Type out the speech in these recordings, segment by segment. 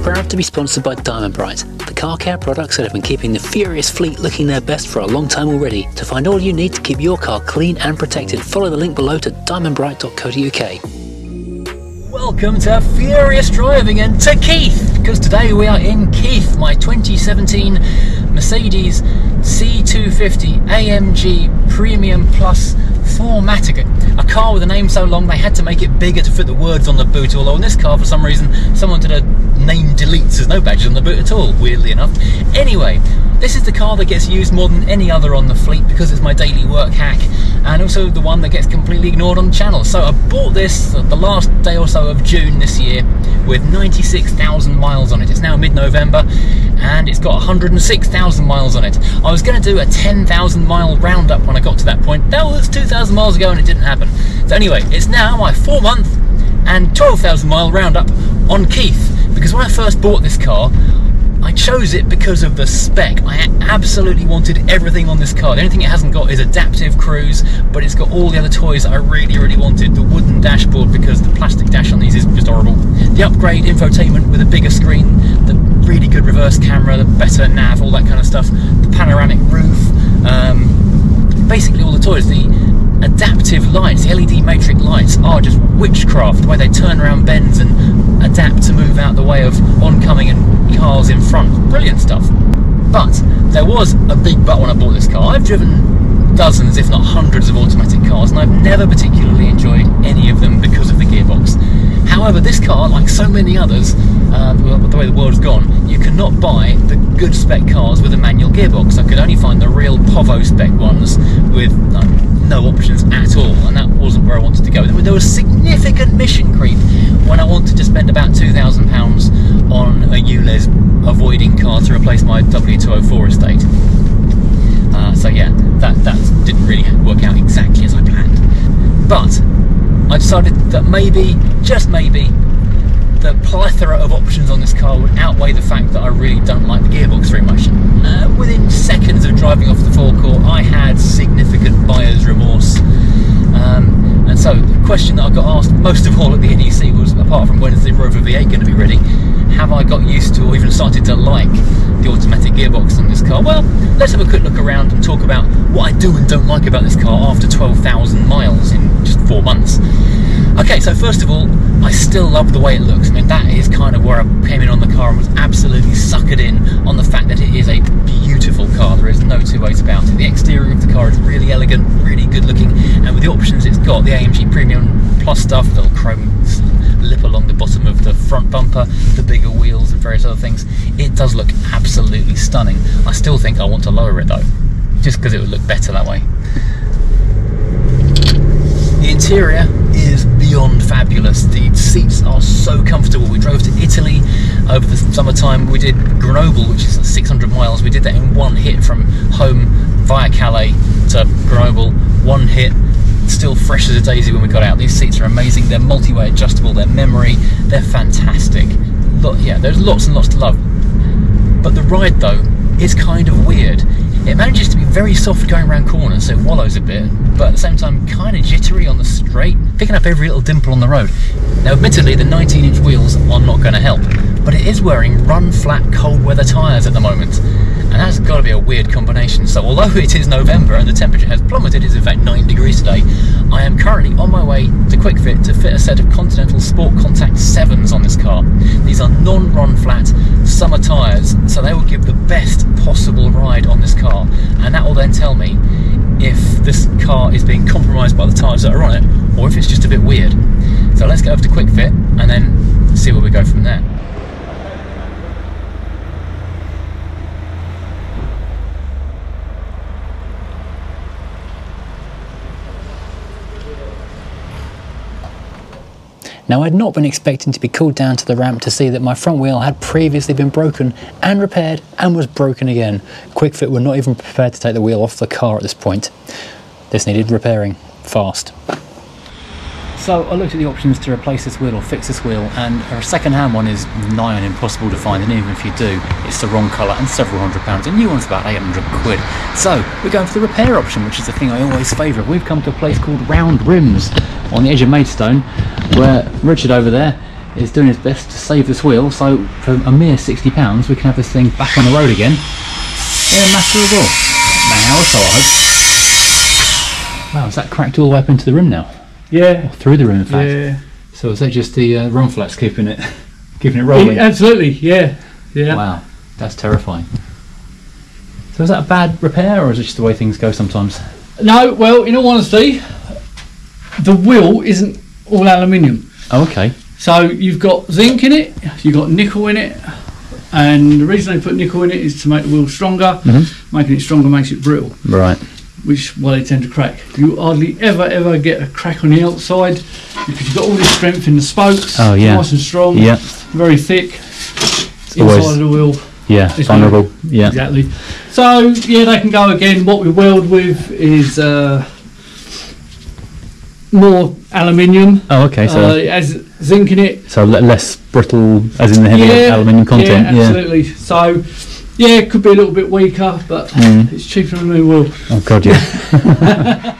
Proud to be sponsored by Diamond Bright, the car care products that have been keeping the Furious fleet looking their best for a long time already. To find all you need to keep your car clean and protected, follow the link below to diamondbright.co.uk. Welcome to Furious Driving and to Keith, because today we are in Keith, my 2017 Mercedes C250 AMG Premium Plus 4MATIC, a car with a name so long they had to make it bigger to fit the words on the boot, although in this car for some reason someone did a name delete, so there's no badges on the boot at all, weirdly enough. Anyway, this is the car that gets used more than any other on the fleet because it's my daily work hack, and also the one that gets completely ignored on the channel. So I bought this the last day or so of June this year with 96,000 miles on it. It's now mid-November and it's got 106,000 miles on it. I was going to do a 10,000 mile roundup when I got to that point. That was 2,000 miles ago and it didn't happen. So anyway, it's now my 4-month and 12,000 mile roundup on Keith, because when I first bought this car I chose it because of the spec. I absolutely wanted everything on this car. The only thing it hasn't got is adaptive cruise, but it's got all the other toys that I really wanted. The wooden dashboard, because the plastic dash on these is just horrible. The upgrade infotainment with a bigger screen, the really good reverse camera, the better nav, all that kind of stuff, the panoramic roof, basically all the toys. The adaptive lights, the LED matrix lights are just witchcraft, the way they turn around bends and adapt to move out the way of oncoming and cars in front. Brilliant stuff. But there was a big but when I bought this car. I've driven dozens, if not hundreds, of automatic cars, and I've never particularly enjoyed any of them because of the gearbox. However, this car, like so many others, the way the world's gone, you cannot buy the good spec cars with a manual gearbox. I could only find the real Povo spec ones with no options at all, and that wasn't where I wanted to go. There was significant mission creep when I wanted to spend about £2,000 on a ULEZ avoiding car to replace my W204 estate. So yeah, that didn't really work out exactly as I planned. But I decided that maybe, just maybe, the plethora of options on this car would outweigh the fact that I really don't like the gearbox very much. Within seconds of driving off the forecourt, I had significant buyer's remorse. And so the question that I got asked most of all at the NEC was, apart from when is the Rover V8 going to be ready, have I got used to or even started to like the automatic gearbox on this car? Well, let's have a quick look around and talk about what I do and don't like about this car after 12,000 miles in just 4 months. Okay, so first of all, I still love the way it looks. I mean, that is kind of where I came in on the car and was absolutely suckered in on the fact that it is a beautiful car. There is no two ways about it. The exterior of the car is really elegant, really good looking, and with the options it's got, the AMG Premium Plus stuff, little chrome lip along the bottom of the front bumper, the bigger wheels and various other things, it does look absolutely stunning. I still think I want to lower it though, just because it would look better that way. The interior is beyond fabulous. The seats are so comfortable. We drove to Italy over the summertime. We did Grenoble, which is 600 miles. We did that in one hit from home via Calais to Grenoble. One hit, still fresh as a daisy when we got out. These seats are amazing. They're multi-way adjustable. They're memory. They're fantastic. Yeah, there's lots and lots to love. But the ride though is kind of weird. It manages to be very soft going around corners, so it wallows a bit, but at the same time kind of jittery on the straight, picking up every little dimple on the road. Now admittedly the 19-inch wheels are not going to help, but it is wearing run-flat cold weather tyres at the moment, and that's got to be a weird combination. So although it is November and the temperature has plummeted, it's in fact 9 degrees today, I am currently on my way to Kwik Fit to fit a set of Continental Sport Contact 7s on this car. These are non-run flat summer tyres, so they will give the best possible ride on this car, and that will then tell me if this car is being compromised by the tyres that are on it, or if it's just a bit weird. So let's go over to Kwik Fit and then see where we go from there. Now, I'd not been expecting to be called down to the ramp to see that my front wheel had previously been broken and repaired and was broken again. Kwik Fit were not even prepared to take the wheel off the car at this point. This needed repairing fast. So I looked at the options to replace this wheel or fix this wheel, and a second-hand one is nigh on impossible to find, and even if you do, it's the wrong colour and several £100. A new one's about 800 quid. So we're going for the repair option, which is the thing I always favour. We've come to a place called Round Rims on the edge of Maidstone, where Richard over there is doing his best to save this wheel, so for a mere £60 we can have this thing back on the road again in a matter of, well, an hour or so, I hope. Wow, is that cracked all the way up into the rim now? Yeah. Or through the rim, in fact. Yeah. So is that just the run flats keeping it rolling? Absolutely, yeah. Yeah. Wow, that's terrifying. So is that a bad repair, or is it just the way things go sometimes? No, well, in all honesty, the wheel isn't all aluminium. Oh, okay. So you've got zinc in it, you've got nickel in it, and the reason they put nickel in it is to make the wheel stronger. Making it stronger makes it brittle. Right. Which, well, they tend to crack. You hardly ever get a crack on the outside because you've got all this strength in the spokes. Oh, yeah. Nice and strong. Yeah. Very thick. Inside of the wheel. Yeah, it's vulnerable. Yeah. Exactly. So, yeah, they can go again. What we weld with is more aluminium. Oh, okay. So has zinc in it. so less brittle, as in the heavy aluminium content. Yeah, absolutely. So, yeah, it could be a little bit weaker, but it's cheaper than a new wheel. Oh God, yeah.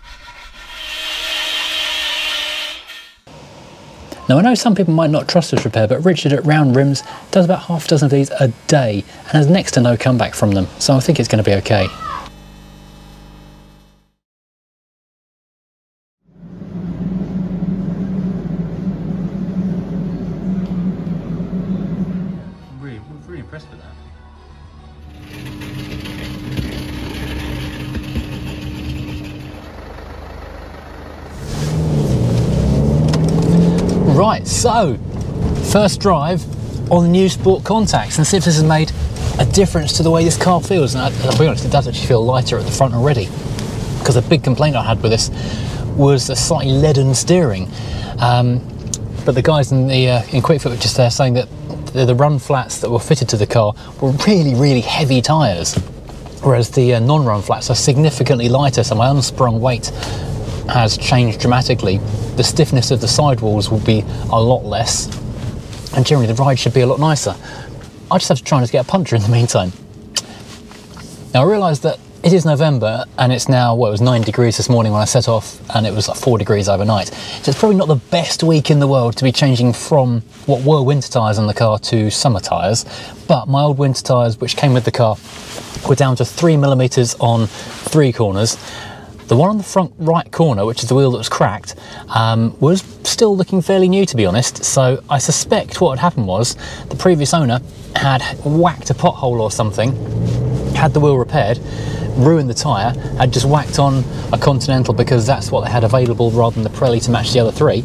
Now I know some people might not trust this repair, but Richard at Round Rims does about half a dozen of these a day and has next to no comeback from them, so I think it's going to be okay. I'm really impressed with that. Right, so first drive on the new Sport Contacts, and see if this has made a difference to the way this car feels. And I'll be honest, it does actually feel lighter at the front already, because a big complaint I had with this was a slightly leaden steering. But the guys in Quick Fit were just there saying that the run flats that were fitted to the car were really heavy tyres, whereas the non-run flats are significantly lighter, so my unsprung weight has changed dramatically. The stiffness of the sidewalls will be a lot less, and generally the ride should be a lot nicer. I just have to try and get a puncture in the meantime. Now I realise that it is November and it's now, well, it was 9 degrees this morning when I set off, and it was like 4 degrees overnight. So it's probably not the best week in the world to be changing from what were winter tyres on the car to summer tyres, but my old winter tyres, which came with the car, were down to 3mm on 3 corners. The one on the front right corner, which is the wheel that was cracked, was still looking fairly new, to be honest. So I suspect what had happened was the previous owner had whacked a pothole or something, had the wheel repaired, ruined the tyre, had just whacked on a Continental because that's what they had available rather than the Pirelli to match the other 3.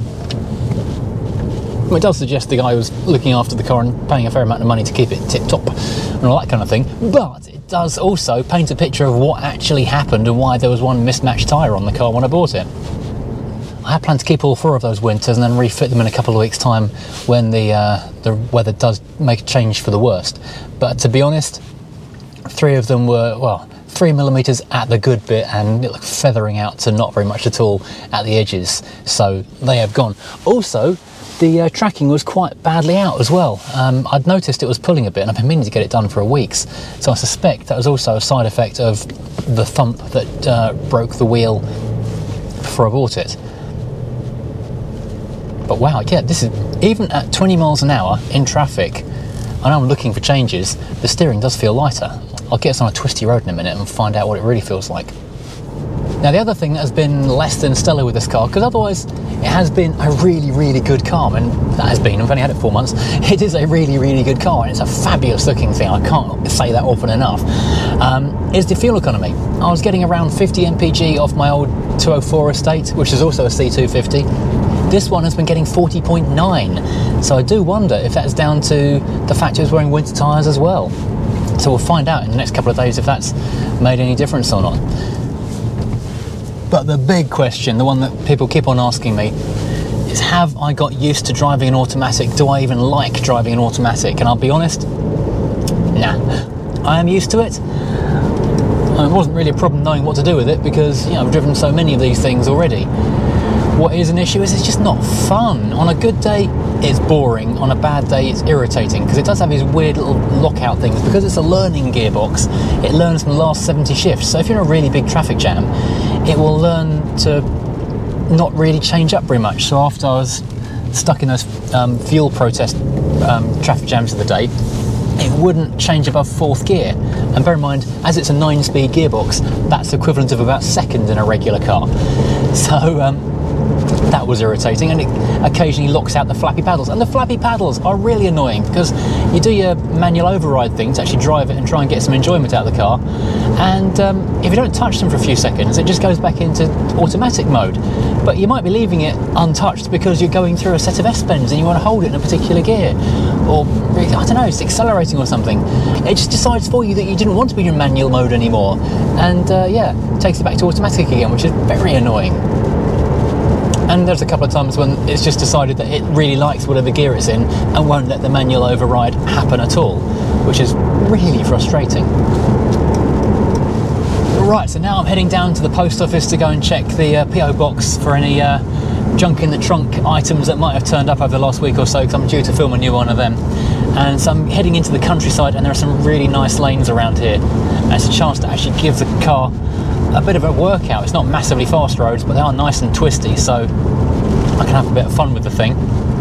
Well, it does suggest the guy was looking after the car and paying a fair amount of money to keep it tip-top and all that kind of thing, but it does also paint a picture of what actually happened and why there was one mismatched tyre on the car when I bought it. I had planned to keep all 4 of those winters and then refit them in a couple of weeks' time when the weather does make a change for the worst. But to be honest, 3 of them were, well, 3mm at the good bit and it looked feathering out to not very much at all at the edges, so they have gone. Also, the tracking was quite badly out as well. I'd noticed it was pulling a bit and I've been meaning to get it done for weeks, so I suspect that was also a side effect of the thump that broke the wheel before I bought it. But wow, yeah, this is, even at 20 miles an hour in traffic, I know I'm looking for changes, the steering does feel lighter. I'll get us on a twisty road in a minute and find out what it really feels like. Now the other thing that has been less than stellar with this car, because otherwise it has been a really good car, and that has been, I've only had it 4 months, it is a really good car and it's a fabulous looking thing, I can't say that often enough, is the fuel economy. I was getting around 50 mpg off my old 204 estate, which is also a C250. This one has been getting 40.9, so I do wonder if that's down to the fact it was wearing winter tyres as well. So we'll find out in the next couple of days if that's made any difference or not. But the big question, the one that people keep on asking me, is have I got used to driving an automatic? Do I even like driving an automatic? And I'll be honest, nah. I am used to it. It wasn't really a problem knowing what to do with it because, you know, I've driven so many of these things already. What is an issue is it's just not fun. On a good day, it's boring. On a bad day, it's irritating because it does have these weird little lockout things. Because it's a learning gearbox, it learns from the last 70 shifts. So if you're in a really big traffic jam, it will learn to not really change up very much. So after I was stuck in those fuel protest traffic jams of the day, it wouldn't change above 4th gear. And bear in mind, as it's a 9-speed gearbox, that's equivalent of about 2nd in a regular car. So that was irritating, and it occasionally locks out the flappy paddles. And the flappy paddles are really annoying because you do your manual override thing to actually drive it and try and get some enjoyment out of the car. And if you don't touch them for a few seconds, it just goes back into automatic mode. But you might be leaving it untouched because you're going through a set of S-bends and you want to hold it in a particular gear. Or, I don't know, it's accelerating or something. It just decides for you that you didn't want to be in manual mode anymore. And yeah, takes it back to automatic again, which is very annoying. And there's a couple of times when it's just decided that it really likes whatever gear it's in and won't let the manual override happen at all, which is really frustrating. Right, so now I'm heading down to the post office to go and check the PO box for any junk in the trunk items that might have turned up over the last week or so, because I'm due to film a new one of them. And so I'm heading into the countryside, and there are some really nice lanes around here, and it's a chance to actually give the car a bit of a workout. It's not massively fast roads, but they are nice and twisty, so I can have a bit of fun with the thing.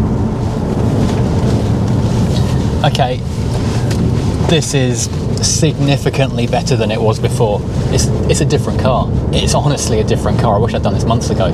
Okay, this is significantly better than it was before. It's a different car. It's honestly a different car. I wish I'd done this months ago.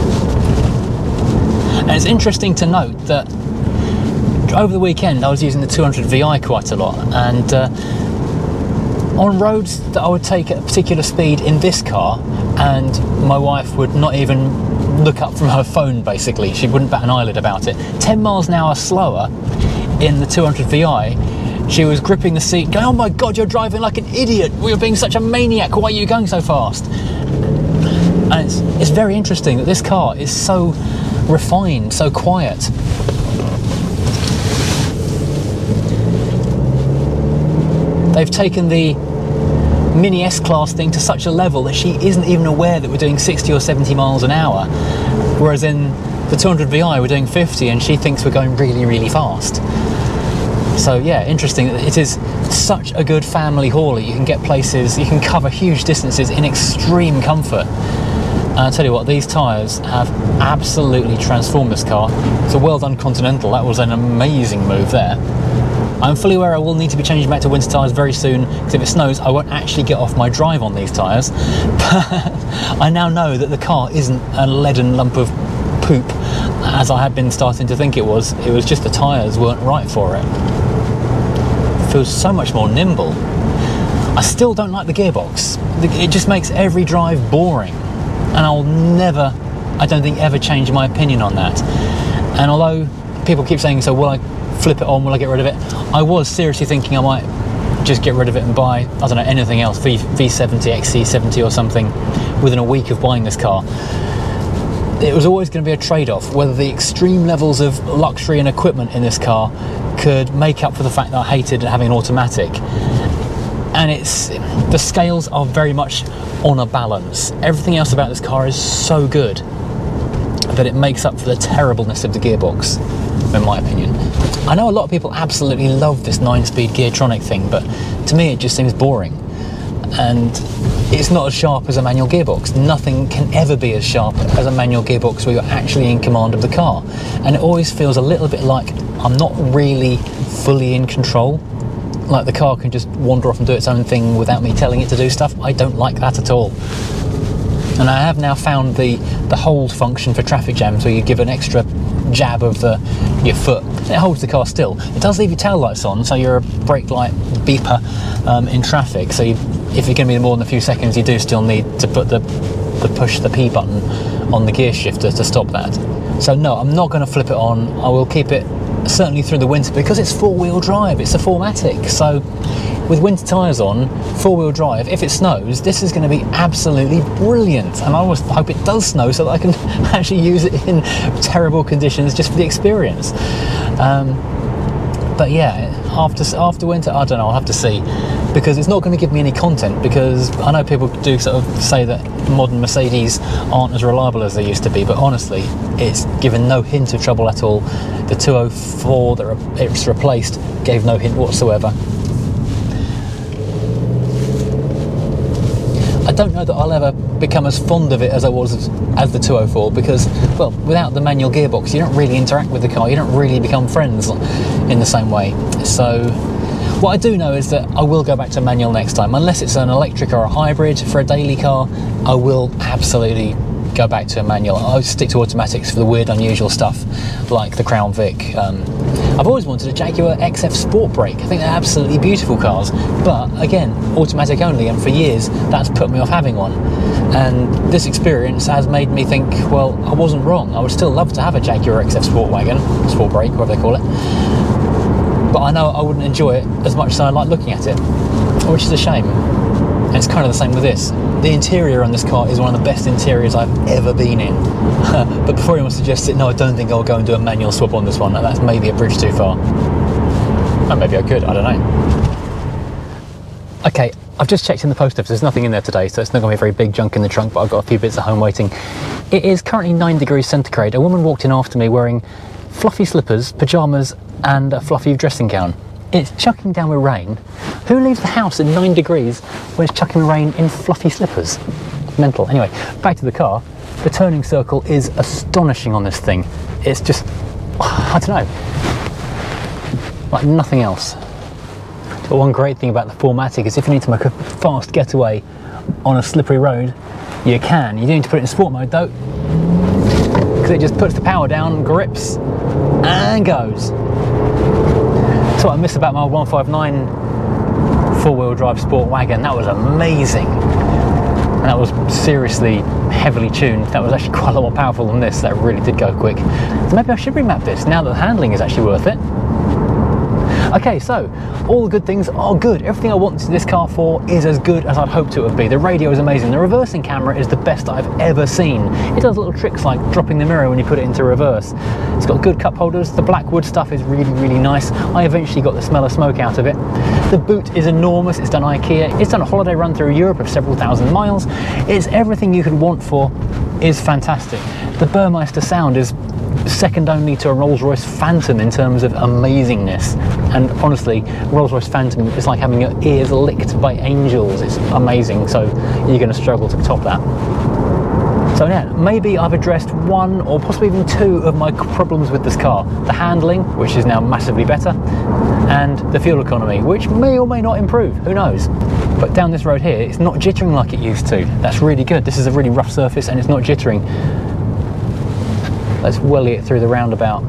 And it's interesting to note that over the weekend I was using the 200 VI quite a lot, and on roads that I would take at a particular speed in this car, and my wife would not even look up from her phone, basically. She wouldn't bat an eyelid about it. 10 miles an hour slower in the 200 VI, she was gripping the seat going, "Oh my God, you're driving like an idiot. You're being such a maniac. Why are you going so fast?" And it's very interesting that this car is so refined, so quiet. They've taken the Mini S-Class thing to such a level that she isn't even aware that we're doing 60 or 70 miles an hour, whereas in the 200 VI we're doing 50 and she thinks we're going really, really fast. So yeah, interesting. It is such a good family hauler. You can get places, you can cover huge distances in extreme comfort. And I'll tell you what, these tyres have absolutely transformed this car. It's a well done Continental. That was an amazing move there. I'm fully aware I will need to be changing back to winter tyres very soon, because if it snows I won't actually get off my drive on these tyres. But I now know that the car isn't a leaden lump of poop as I had been starting to think it was. It was just the tyres weren't right for it. It feels so much more nimble. I still don't like the gearbox. It just makes every drive boring, and I'll never, I don't think, ever change my opinion on that. And although people keep saying, so will I flip it on, will I get rid of it? I was seriously thinking I might just get rid of it and buy, I don't know, anything else, V70, XC70 or something, within a week of buying this car. It was always going to be a trade-off, whether the extreme levels of luxury and equipment in this car could make up for the fact that I hated having an automatic. And the scales are very much on a balance. Everything else about this car is so good that it makes up for the terribleness of the gearbox, in my opinion. I know a lot of people absolutely love this 9-speed Geartronic thing, but to me it just seems boring. And it's not as sharp as a manual gearbox. Nothing can ever be as sharp as a manual gearbox where you're actually in command of the car. And it always feels a little bit like I'm not really fully in control. Like the car can just wander off and do its own thing without me telling it to do stuff. I don't like that at all. And I have now found the hold function for traffic jams, where you give an extra jab of your foot. It holds the car still. It does leave your tail lights on, so you're a brake light beeper in traffic. So if you're going to be more than a few seconds, you do still need to put the push the P button on the gear shifter to stop that. So no, I'm not going to flip it on. I will keep it certainly through the winter, because it's 4-wheel drive. It's a 4MATIC. So with winter tyres on, 4-wheel drive, if it snows, this is going to be absolutely brilliant. And I always hope it does snow so that I can actually use it in terrible conditions just for the experience. But yeah, after winter, I don't know, I'll have to see, because it's not going to give me any content, because I know people do sort of say that modern Mercedes aren't as reliable as they used to be, but honestly, it's given no hint of trouble at all. The 204 that it's replaced gave no hint whatsoever. I I don't know that I'll ever become as fond of it as I was as the 204, because, well, without the manual gearbox, you don't really interact with the car, you don't really become friends in the same way. So what I do know is that I will go back to manual next time. Unless it's an electric or a hybrid for a daily car, I will absolutely go back to a manual. I'll stick to automatics for the weird, unusual stuff like the Crown Vic. I've always wanted a Jaguar XF Sport Brake. I think they're absolutely beautiful cars, but again, automatic only, and for years that's put me off having one. And this experience has made me think, well, I wasn't wrong. I would still love to have a Jaguar XF Sport Wagon, Sport Brake, whatever they call it, but I know I wouldn't enjoy it as much as I like looking at it, which is a shame. And it's kind of the same with this. The interior on this car is one of the best interiors I've ever been in. But before anyone suggests it, no, I don't think I'll go and do a manual swap on this one. That's maybe a bridge too far. Or maybe I could, I don't know. Okay, I've just checked in the post office. There's nothing in there today, so it's not going to be a very big junk in the trunk, but I've got a few bits at home waiting. It is currently 9 degrees centigrade. A woman walked in after me wearing fluffy slippers, pyjamas, and a fluffy dressing gown. It's chucking down with rain. Who leaves the house at 9 degrees when it's chucking rain in fluffy slippers? Mental. Anyway, back to the car. The turning circle is astonishing on this thing. It's just, I don't know, like nothing else. But one great thing about the 4MATIC is if you need to make a fast getaway on a slippery road, you can. You do need to put it in sport mode though, because it just puts the power down, grips, and goes. That's what I miss about my 159 four-wheel drive sport wagon. That was amazing. And that was seriously heavily tuned. That was actually quite a lot more powerful than this. That really did go quick. So maybe I should remap this now that the handling is actually worth it. Okay, so all the good things are good. Everything I wanted this car for is as good as I'd hoped it would be. The radio is amazing. The reversing camera is the best I've ever seen. It does little tricks like dropping the mirror when you put it into reverse. It's got good cup holders. The black wood stuff is really, really nice. I eventually got the smell of smoke out of it. The boot is enormous. It's done IKEA. It's done a holiday run through Europe of several thousand miles. It's everything you could want for is fantastic. The Burmeister sound is second only to a Rolls-Royce Phantom in terms of amazingness, and honestly, Rolls-Royce Phantom is like having your ears licked by angels. It's amazing, so you're going to struggle to top that. So yeah, maybe I've addressed one or possibly even two of my problems with this car. The handling, which is now massively better, and the fuel economy, which may or may not improve, who knows. But down this road here, it's not jittering like it used to. That's really good. This is a really rough surface and it's not jittering. Let's welly it through the roundabout.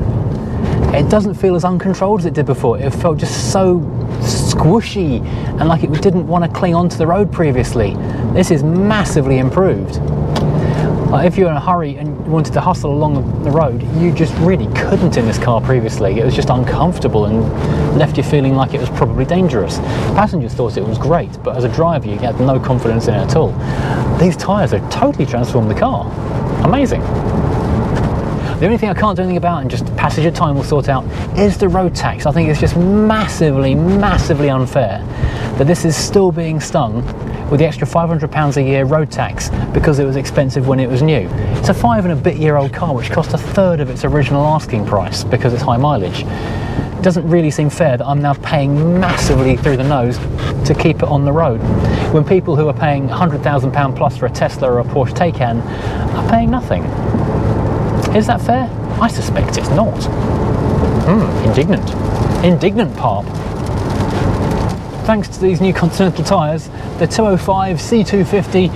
It doesn't feel as uncontrolled as it did before. It felt just so squishy and like it didn't want to cling onto the road previously. This is massively improved. Like if you're in a hurry and you wanted to hustle along the road, you just really couldn't in this car previously. It was just uncomfortable and left you feeling like it was probably dangerous. Passengers thought it was great, but as a driver you had no confidence in it at all. These tyres have totally transformed the car. Amazing. The only thing I can't do anything about, and just passage of time will sort out, is the road tax. I think it's just massively, massively unfair that this is still being stung with the extra £500 a year road tax because it was expensive when it was new. It's a 5 and a bit year old car which cost a third of its original asking price because it's high mileage. It doesn't really seem fair that I'm now paying massively through the nose to keep it on the road when people who are paying £100,000 plus for a Tesla or a Porsche Taycan are paying nothing. Is that fair? I suspect it's not. Indignant. Indignant parp. Thanks to these new Continental tyres, the 205 C250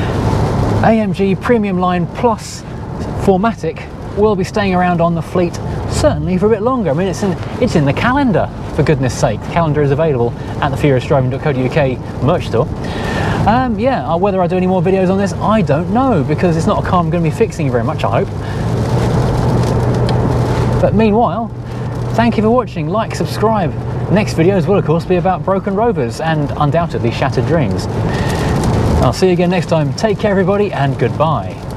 AMG Premium Line Plus 4MATIC will be staying around on the fleet certainly for a bit longer. I mean, it's in the calendar, for goodness sake. The calendar is available at the furiousdriving.co.uk merch store. Yeah, whether I do any more videos on this, I don't know, because it's not a car I'm going to be fixing very much, I hope. But meanwhile, thank you for watching. Like, subscribe. Next videos will of course be about broken Rovers and undoubtedly shattered dreams. I'll see you again next time. Take care everybody and goodbye.